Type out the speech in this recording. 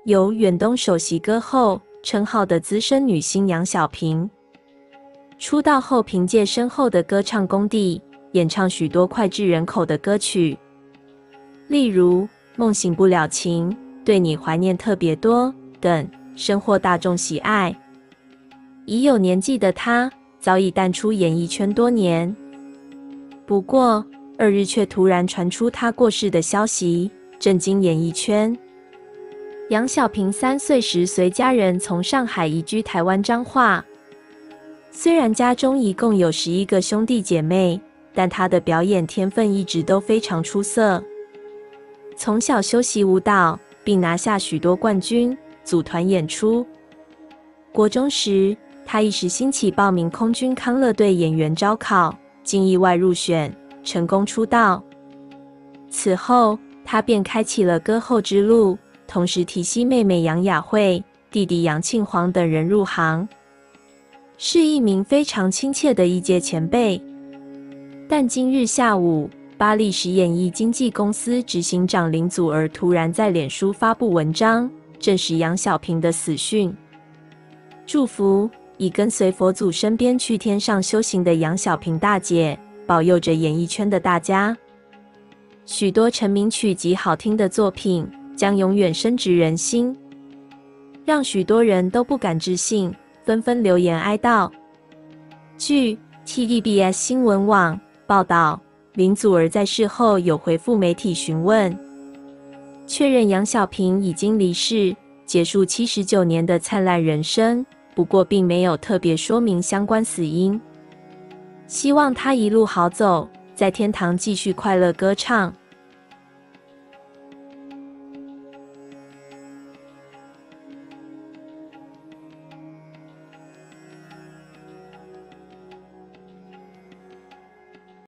有远东首席歌后称号的资深女星杨小萍。出道后，凭借深厚的歌唱功底，演唱许多脍炙人口的歌曲，例如《梦醒不了情》、《对你怀念特别多》等，深获大众喜爱。已有年纪的她，早已淡出演艺圈多年。不过，2日却突然传出她过世的消息，震惊演艺圈。杨小萍3岁时随家人从上海移居台湾彰化。虽然家中一共有11个兄弟姐妹，但她的表演天分一直都非常出色。从小修习舞蹈，并拿下许多冠军，组团演出。国中时，她一时兴起报名空军康乐队演员招考，竟意外入选，成功出道。此后，她便开启了歌后之路，同时提携妹妹杨雅慧、弟弟杨庆煌等人入行，是一名非常亲切的一届前辈。但今日下午，巴黎时演艺经纪公司执行长林祖儿突然在脸书发布文章，证实杨小萍的死讯。祝福已跟随佛祖身边去天上修行的杨小萍大姐，保佑着演艺圈的大家。许多成名曲及好听的作品将永远深植人心，让许多人都不敢置信，纷纷留言哀悼。据 TVBS 新闻网报道，林祖儿在事后有回复媒体询问，确认杨小萍已经离世，结束79年的灿烂人生，不过并没有特别说明相关死因。希望她一路好走，在天堂继续快乐歌唱。